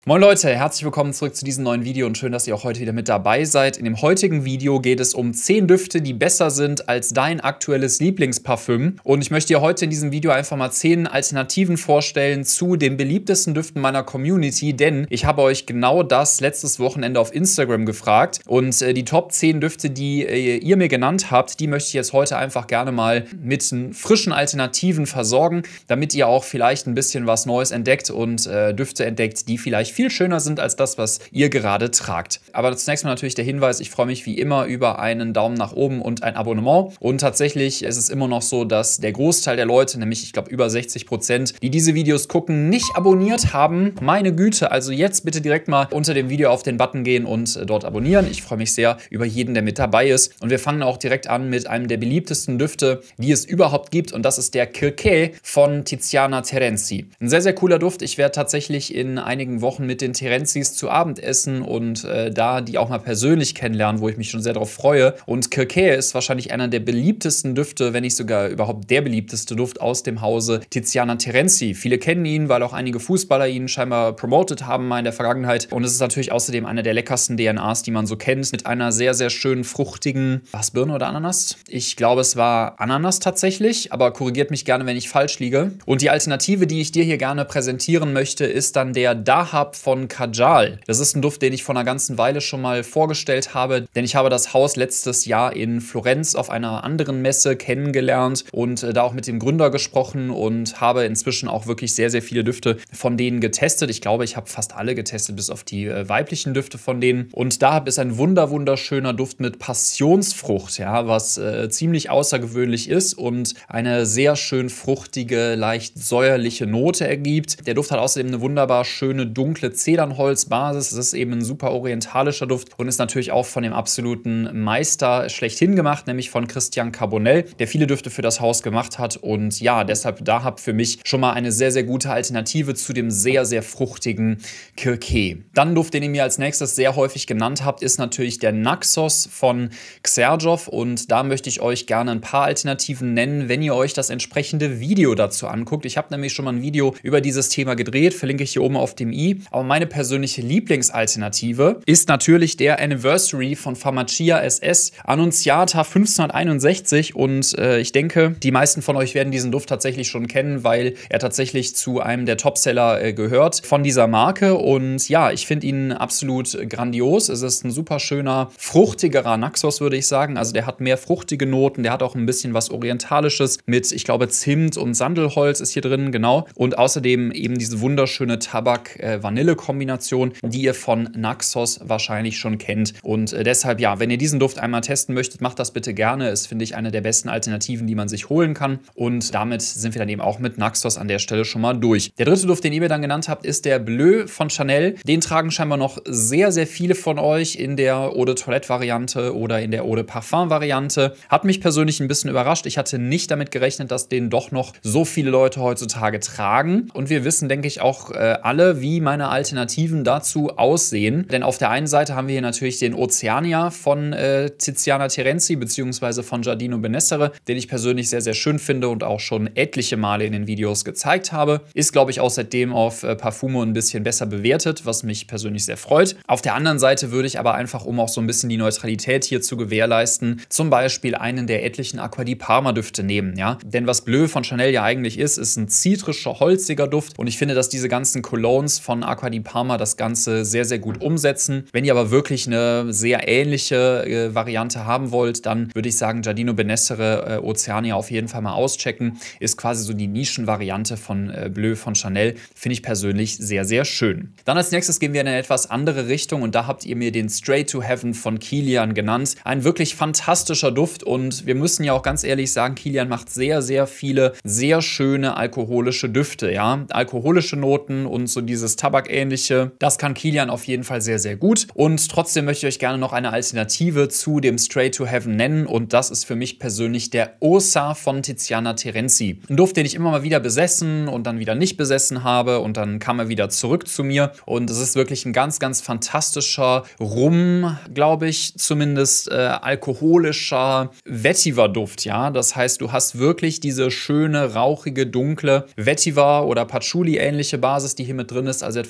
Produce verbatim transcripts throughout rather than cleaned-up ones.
Moin Leute, herzlich willkommen zurück zu diesem neuen Video und schön, dass ihr auch heute wieder mit dabei seid. In dem heutigen Video geht es um zehn Düfte, die besser sind als dein aktuelles Lieblingsparfüm. Und ich möchte dir heute in diesem Video einfach mal zehn Alternativen vorstellen zu den beliebtesten Düften meiner Community, denn ich habe euch genau das letztes Wochenende auf Instagram gefragt. Und äh, die Top zehn Düfte, die äh, ihr mir genannt habt, die möchte ich jetzt heute einfach gerne mal mit frischen Alternativen versorgen, damit ihr auch vielleicht ein bisschen was Neues entdeckt und äh, Düfte entdeckt, die vielleicht viel schöner sind als das, was ihr gerade tragt. Aber zunächst mal natürlich der Hinweis, ich freue mich wie immer über einen Daumen nach oben und ein Abonnement. Und tatsächlich ist es immer noch so, dass der Großteil der Leute, nämlich ich glaube über sechzig Prozent, die diese Videos gucken, nicht abonniert haben. Meine Güte, also jetzt bitte direkt mal unter dem Video auf den Button gehen und dort abonnieren. Ich freue mich sehr über jeden, der mit dabei ist. Und wir fangen auch direkt an mit einem der beliebtesten Düfte, die es überhaupt gibt. Und das ist der Kirkè von Tiziana Terenzi. Ein sehr, sehr cooler Duft. Ich werde tatsächlich in einigen Wochen mit den Terenzis zu Abend essen und äh, da die auch mal persönlich kennenlernen, wo ich mich schon sehr darauf freue. Und Kirkè ist wahrscheinlich einer der beliebtesten Düfte, wenn nicht sogar überhaupt der beliebteste Duft aus dem Hause Tiziana Terenzi. Viele kennen ihn, weil auch einige Fußballer ihn scheinbar promotet haben mal in der Vergangenheit. Und es ist natürlich außerdem einer der leckersten D N As, die man so kennt, mit einer sehr, sehr schönen, fruchtigen, was, Birne oder Ananas? Ich glaube, es war Ananas tatsächlich, aber korrigiert mich gerne, wenn ich falsch liege. Und die Alternative, die ich dir hier gerne präsentieren möchte, ist dann der Dahab von Kajal. Das ist ein Duft, den ich vor einer ganzen Weile schon mal vorgestellt habe, denn ich habe das Haus letztes Jahr in Florenz auf einer anderen Messe kennengelernt und äh, da auch mit dem Gründer gesprochen und habe inzwischen auch wirklich sehr, sehr viele Düfte von denen getestet. Ich glaube, ich habe fast alle getestet, bis auf die äh, weiblichen Düfte von denen. Und Dahab ist ein wunder, wunderschöner Duft mit Passionsfrucht, ja, was äh, ziemlich außergewöhnlich ist und eine sehr schön fruchtige, leicht säuerliche Note ergibt. Der Duft hat außerdem eine wunderbar schöne, dunkle Zedernholzbasis. Es ist eben ein super orientalischer Duft und ist natürlich auch von dem absoluten Meister schlechthin gemacht, nämlich von Christian Carbonell, der viele Düfte für das Haus gemacht hat. Und ja, deshalb Dahab für mich schon mal eine sehr, sehr gute Alternative zu dem sehr, sehr fruchtigen Kirkè. Dann ein Duft, den ihr mir als nächstes sehr häufig genannt habt, ist natürlich der Naxos von Xerjoff. Und da möchte ich euch gerne ein paar Alternativen nennen, wenn ihr euch das entsprechende Video dazu anguckt. Ich habe nämlich schon mal ein Video über dieses Thema gedreht, verlinke ich hier oben auf dem i. Aber meine persönliche Lieblingsalternative ist natürlich der Anniversary von Farmacia S S Annunziata fünfzehnhunderteinundsechzig. Und äh, ich denke, die meisten von euch werden diesen Duft tatsächlich schon kennen, weil er tatsächlich zu einem der Topseller äh, gehört von dieser Marke. Und ja, ich finde ihn absolut grandios. Es ist ein super schöner, fruchtigerer Naxos, würde ich sagen. Also der hat mehr fruchtige Noten, der hat auch ein bisschen was Orientalisches mit, ich glaube, Zimt und Sandelholz ist hier drin, genau. Und außerdem eben diese wunderschöne Tabak-Vanille-Kombination, die ihr von Naxos wahrscheinlich schon kennt. Und äh, deshalb, ja, wenn ihr diesen Duft einmal testen möchtet, macht das bitte gerne. Ist, finde ich, eine der besten Alternativen, die man sich holen kann. Und damit sind wir dann eben auch mit Naxos an der Stelle schon mal durch. Der dritte Duft, den ihr mir dann genannt habt, ist der Bleu von Chanel. Den tragen scheinbar noch sehr, sehr viele von euch in der Eau de Toilette-Variante oder in der Eau de Parfum-Variante. Hat mich persönlich ein bisschen überrascht. Ich hatte nicht damit gerechnet, dass den doch noch so viele Leute heutzutage tragen. Und wir wissen, denke ich, auch äh, alle, wie meine Alternativen dazu aussehen. Denn auf der einen Seite haben wir hier natürlich den Oceania von äh, Tiziana Terenzi bzw. von Giardino Benessere, den ich persönlich sehr, sehr schön finde und auch schon etliche Male in den Videos gezeigt habe. Ist, glaube ich, auch seitdem auf äh, Parfumo ein bisschen besser bewertet, was mich persönlich sehr freut. Auf der anderen Seite würde ich aber einfach, um auch so ein bisschen die Neutralität hier zu gewährleisten, zum Beispiel einen der etlichen Acqua di Parma Düfte nehmen. Ja? Denn was Bleu von Chanel ja eigentlich ist, ist ein zitrischer, holziger Duft. Und ich finde, dass diese ganzen Colognes von Acqua di Parma das Ganze sehr, sehr gut umsetzen. Wenn ihr aber wirklich eine sehr ähnliche äh, Variante haben wollt, dann würde ich sagen, Giardino Benessere äh, Oceania auf jeden Fall mal auschecken. Ist quasi so die Nischenvariante von äh, Bleu von Chanel. Finde ich persönlich sehr, sehr schön. Dann als nächstes gehen wir in eine etwas andere Richtung und da habt ihr mir den Straight to Heaven von Kilian genannt. Ein wirklich fantastischer Duft und wir müssen ja auch ganz ehrlich sagen, Kilian macht sehr, sehr viele sehr schöne alkoholische Düfte. Ja? Alkoholische Noten und so dieses Tabakähnliche, das kann Kilian auf jeden Fall sehr, sehr gut. Und trotzdem möchte ich euch gerne noch eine Alternative zu dem Straight to Heaven nennen und das ist für mich persönlich der Ossa von Tiziana Terenzi. Ein Duft, den ich immer mal wieder besessen und dann wieder nicht besessen habe und dann kam er wieder zurück zu mir und es ist wirklich ein ganz, ganz fantastischer Rum, glaube ich, zumindest äh, alkoholischer Vetiver-Duft, ja. Das heißt, du hast wirklich diese schöne, rauchige, dunkle Vetiver- oder Patchouli-ähnliche Basis, die hier mit drin ist, also etwas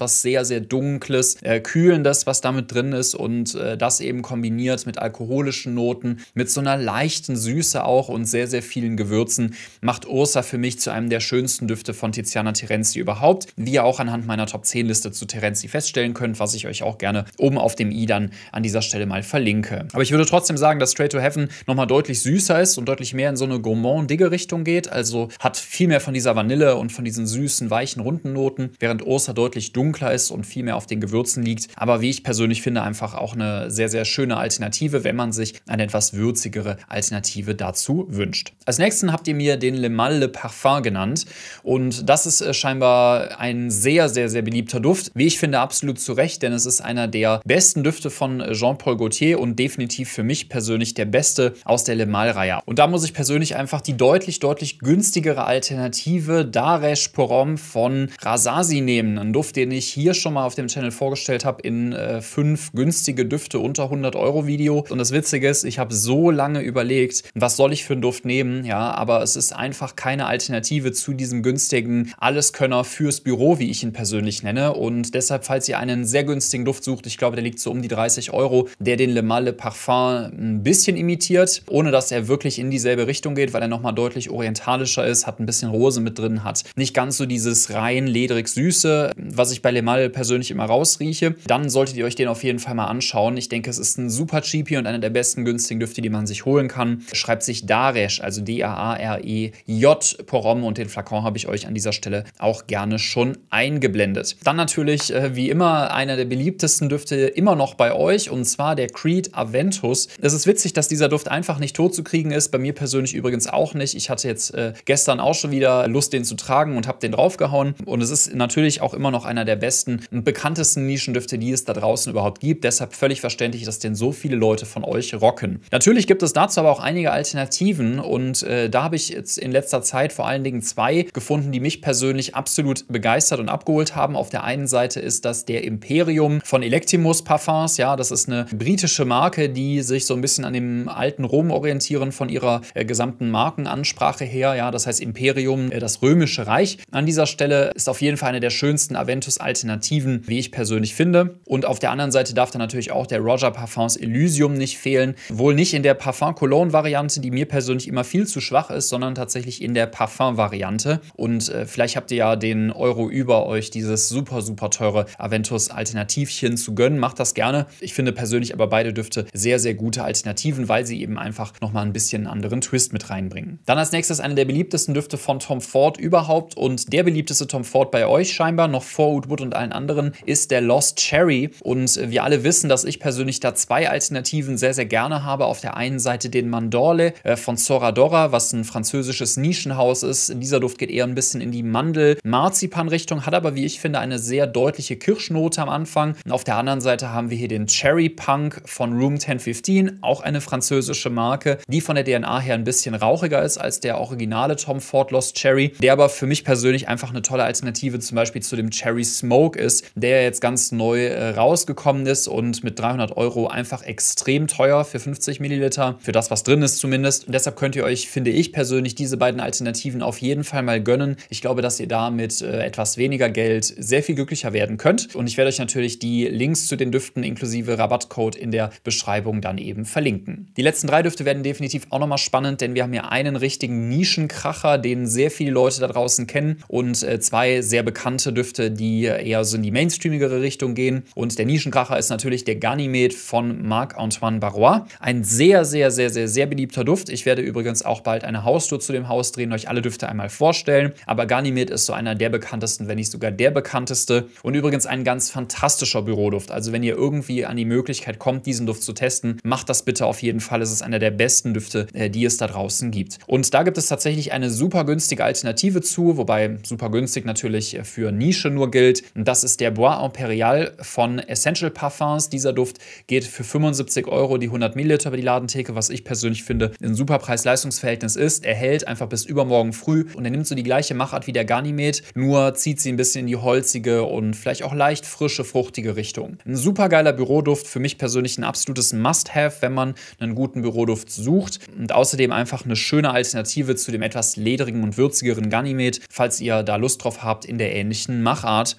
etwas sehr, sehr Dunkles, äh, Kühlendes, was damit drin ist und äh, das eben kombiniert mit alkoholischen Noten, mit so einer leichten Süße auch und sehr, sehr vielen Gewürzen, macht Ursa für mich zu einem der schönsten Düfte von Tiziana Terenzi überhaupt, wie ihr auch anhand meiner Top zehn Liste zu Terenzi feststellen könnt, was ich euch auch gerne oben auf dem i dann an dieser Stelle mal verlinke. Aber ich würde trotzdem sagen, dass Straight to Heaven nochmal deutlich süßer ist und deutlich mehr in so eine gourmand-digge Richtung geht, also hat viel mehr von dieser Vanille und von diesen süßen, weichen, runden Noten, während Ursa deutlich dunkler ist und viel mehr auf den Gewürzen liegt, aber wie ich persönlich finde, einfach auch eine sehr, sehr schöne Alternative, wenn man sich eine etwas würzigere Alternative dazu wünscht. Als nächsten habt ihr mir den Le Mal Le Parfum genannt und das ist äh, scheinbar ein sehr, sehr, sehr beliebter Duft. Wie ich finde, absolut zu Recht, denn es ist einer der besten Düfte von Jean-Paul Gaultier und definitiv für mich persönlich der beste aus der Le Mal-Reihe. Und da muss ich persönlich einfach die deutlich, deutlich günstigere Alternative Daresh Pour Homme von Rasasi nehmen. Ein Duft, den ich hier schon mal auf dem Channel vorgestellt habe in äh, fünf günstige Düfte unter hundert Euro Video. Und das Witzige ist, ich habe so lange überlegt, was soll ich für einen Duft nehmen, ja, aber es ist einfach keine Alternative zu diesem günstigen Alleskönner fürs Büro, wie ich ihn persönlich nenne. Und deshalb, falls ihr einen sehr günstigen Duft sucht, ich glaube, der liegt so um die dreißig Euro, der den Le Mal Le Parfum ein bisschen imitiert, ohne dass er wirklich in dieselbe Richtung geht, weil er nochmal deutlich orientalischer ist, hat ein bisschen Rose mit drin, hat nicht ganz so dieses rein ledrig Süße, was ich bei Le Mal persönlich immer rausrieche. Dann solltet ihr euch den auf jeden Fall mal anschauen. Ich denke, es ist ein super Cheapie und einer der besten günstigen Düfte, die man sich holen kann. Schreibt sich Daresh, also D A A R E J Pour Homme und den Flakon habe ich euch an dieser Stelle auch gerne schon eingeblendet. Dann natürlich, äh, wie immer, einer der beliebtesten Düfte immer noch bei euch und zwar der Creed Aventus. Es ist witzig, dass dieser Duft einfach nicht tot zu kriegen ist. Bei mir persönlich übrigens auch nicht. Ich hatte jetzt äh, gestern auch schon wieder Lust, den zu tragen und habe den draufgehauen. Und es ist natürlich auch immer noch einer der besten und bekanntesten Nischendüfte, die es da draußen überhaupt gibt. Deshalb völlig verständlich, dass den so viele Leute von euch rocken. Natürlich gibt es dazu aber auch einige Alternativen und äh, da habe ich jetzt in letzter Zeit vor allen Dingen zwei gefunden, die mich persönlich absolut begeistert und abgeholt haben. Auf der einen Seite ist das der Imperium von Electimus Parfums. Ja, das ist eine britische Marke, die sich so ein bisschen an dem alten Rom orientieren von ihrer äh, gesamten Markenansprache her. Ja, das heißt Imperium, äh, das Römische Reich. An dieser Stelle ist auf jeden Fall eine der schönsten Aventus-Alternativen, wie ich persönlich finde. Und auf der anderen Seite darf dann natürlich auch der Roger Parfums Elysium nicht fehlen. Wohl nicht in der Parfum-Cologne-Variante, die mir persönlich immer viel zu schwach ist, sondern tatsächlich in der Parfum-Variante. Und äh, vielleicht habt ihr ja den Euro über euch, dieses super, super teure Aventus-Alternativchen zu gönnen. Macht das gerne. Ich finde persönlich aber beide Düfte sehr, sehr gute Alternativen, weil sie eben einfach nochmal ein bisschen einen anderen Twist mit reinbringen. Dann als nächstes eine der beliebtesten Düfte von Tom Ford überhaupt und der beliebteste Tom Ford bei euch scheinbar, noch vor Oud Wood und allen anderen, ist der Lost Cherry. Und wir alle wissen, dass ich persönlich da zwei Alternativen sehr, sehr gerne habe. Auf der einen Seite den Mandorle äh, von Soradora, was ein französisches Nischenhaus ist. Dieser Duft geht eher ein bisschen in die Mandel-Marzipan-Richtung, hat aber, wie ich finde, eine sehr deutliche Kirschnote am Anfang. Und auf der anderen Seite haben wir hier den Cherry Punk von Room zehn fünfzehn, auch eine französische Marke, die von der D N A her ein bisschen rauchiger ist als der originale Tom Ford Lost Cherry, der aber für mich persönlich einfach eine tolle Alternative zum Beispiel zu dem Cherry Smoke ist, der jetzt ganz neu äh, rausgekommen ist und mit dreihundert Euro einfach extrem teuer für fünfzig Milliliter, für das, was drin ist zumindest. Und deshalb könnt ihr euch, finde ich persönlich, diese beiden Alternativen auf jeden Fall mal gönnen. Ich glaube, dass ihr da mit äh, etwas weniger Geld sehr viel glücklicher werden könnt. Und ich werde euch natürlich die Links zu den Düften inklusive Rabattcode in der Beschreibung dann eben verlinken. Die letzten drei Düfte werden definitiv auch nochmal spannend, denn wir haben hier einen richtigen Nischenkracher, den sehr viele Leute da draußen kennen und äh, zwei sehr bekannte Düfte, die eher so in die mainstreamigere Richtung gehen. Und der Nischenkracher ist natürlich der Ganymede von Marc-Antoine Barrois. Ein sehr, sehr, sehr, sehr, sehr beliebter Duft. Ich werde übrigens auch bald eine Haustour zu dem Haus drehen, euch alle Düfte einmal vorstellen. Aber Ganymede ist so einer der bekanntesten, wenn nicht sogar der bekannteste. Und übrigens ein ganz fantastischer Büroduft. Also wenn ihr irgendwie an die Möglichkeit kommt, diesen Duft zu testen, macht das bitte auf jeden Fall. Es ist einer der besten Düfte, die es da draußen gibt. Und da gibt es tatsächlich eine super günstige Alternative zu, wobei super günstig natürlich für Nische nur gilt. Und das ist der Bois Imperial von Essential Parfums. Dieser Duft geht für fünfundsiebzig Euro die hundert Milliliter über die Ladentheke, was ich persönlich finde ein super Preis-Leistungs-Verhältnis ist. Er hält einfach bis übermorgen früh und er nimmt so die gleiche Machart wie der Ganymede, nur zieht sie ein bisschen in die holzige und vielleicht auch leicht frische, fruchtige Richtung. Ein super geiler Büroduft, für mich persönlich ein absolutes Must-Have, wenn man einen guten Büroduft sucht und außerdem einfach eine schöne Alternative zu dem etwas ledrigen und würzigeren Ganymede, falls ihr da Lust drauf habt in der ähnlichen Machart.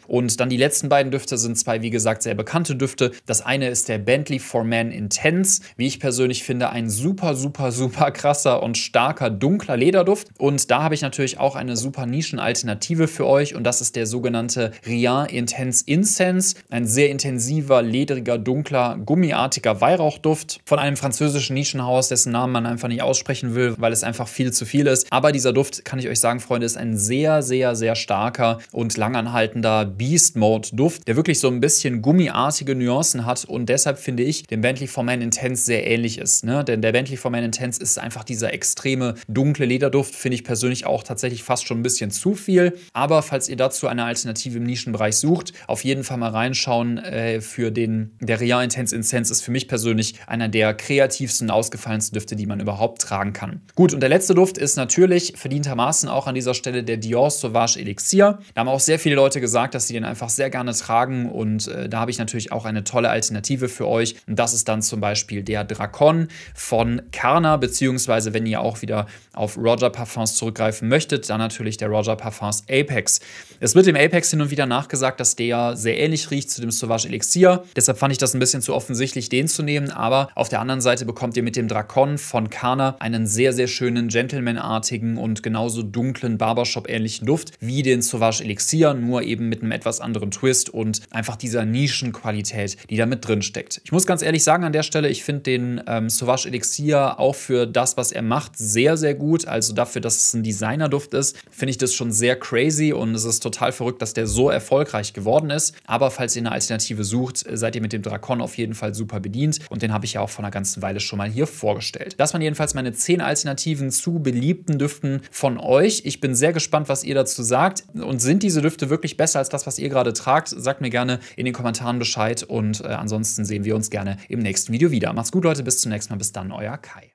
Und dann die letzten beiden Düfte sind zwei, wie gesagt, sehr bekannte Düfte. Das eine ist der Bentley For Men Intense. Wie ich persönlich finde, ein super, super, super krasser und starker dunkler Lederduft. Und da habe ich natürlich auch eine super Nischenalternative für euch. Und das ist der sogenannte Rien Intense Incense. Ein sehr intensiver, ledriger, dunkler, gummiartiger Weihrauchduft von einem französischen Nischenhaus, dessen Namen man einfach nicht aussprechen will, weil es einfach viel zu viel ist. Aber dieser Duft, kann ich euch sagen, Freunde, ist ein sehr, sehr, sehr starker und langanhaltender Beast-Mode-Duft, der wirklich so ein bisschen gummiartige Nuancen hat und deshalb finde ich, dem Bentley For Men Intense sehr ähnlich ist. Ne? Denn der Bentley For Men Intense ist einfach dieser extreme dunkle Lederduft, finde ich persönlich auch tatsächlich fast schon ein bisschen zu viel. Aber falls ihr dazu eine Alternative im Nischenbereich sucht, auf jeden Fall mal reinschauen. Äh, für den, der Rien Intense Incense ist für mich persönlich einer der kreativsten, ausgefallensten Düfte, die man überhaupt tragen kann. Gut, und der letzte Duft ist natürlich verdientermaßen auch an dieser Stelle der Dior Sauvage Elixir. Da haben auch sehr viele Leute gesagt, dass sie den einfach sehr gerne tragen und äh, da habe ich natürlich auch eine tolle Alternative für euch. Und das ist dann zum Beispiel der Dracon von Carner, beziehungsweise wenn ihr auch wieder auf Roger Parfums zurückgreifen möchtet, dann natürlich der Roger Parfums Apex. Es wird dem Apex hin und wieder nachgesagt, dass der sehr ähnlich riecht zu dem Sauvage Elixir. Deshalb fand ich das ein bisschen zu offensichtlich, den zu nehmen. Aber auf der anderen Seite bekommt ihr mit dem Dracon von Carner einen sehr, sehr schönen, Gentleman-artigen und genauso dunklen Barbershop-ähnlichen Duft wie den Sauvage Elixir, nur eben mit einem etwas anderen Twist und einfach dieser Nischenqualität, die da mit drin steckt. Ich muss ganz ehrlich sagen an der Stelle, ich finde den ähm, Sauvage Elixir auch für das, was er macht, sehr, sehr gut. Also dafür, dass es ein Designerduft ist, finde ich das schon sehr crazy und es ist total verrückt, dass der so erfolgreich geworden ist. Aber falls ihr eine Alternative sucht, seid ihr mit dem Dracon auf jeden Fall super bedient und den habe ich ja auch vor einer ganzen Weile schon mal hier vorgestellt. Das waren jedenfalls meine zehn Alternativen zu beliebten Düften von euch. Ich bin sehr gespannt, was ihr dazu sagt und sind diese Düfte wirklich besser als das, was ihr gerade tragt? Sagt mir gerne in den Kommentaren Bescheid und äh, ansonsten sehen wir uns gerne im nächsten Video wieder. Macht's gut, Leute, bis zum nächsten Mal. Bis dann, euer Kai.